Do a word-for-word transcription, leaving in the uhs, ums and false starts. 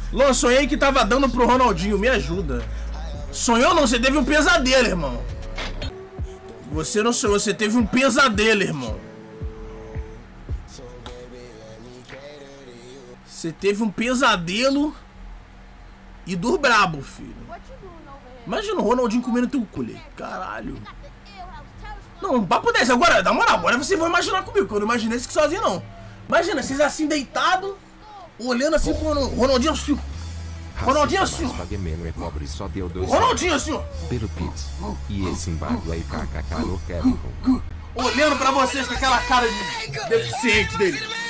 Lô, sonhei que tava dando pro Ronaldinho, me ajuda. Sonhou não, você teve um pesadelo, irmão. Você não sonhou, você teve um pesadelo, irmão. Você teve um pesadelo e do brabo, filho. Imagina o Ronaldinho comendo teu colher. Caralho. Não, papo desse. Agora, na moral, agora vocês vão imaginar comigo, que eu não imaginei isso sozinho, não. Imagina, vocês assim deitados, olhando assim pro Ronaldinho assim. Ronaldinho assim. É pobre, só deu dois Ronaldinho assim, ó. Pelo Pix. E esse embargo aí, kkk, no Kevin. Olhando pra vocês com aquela cara de deficiente dele.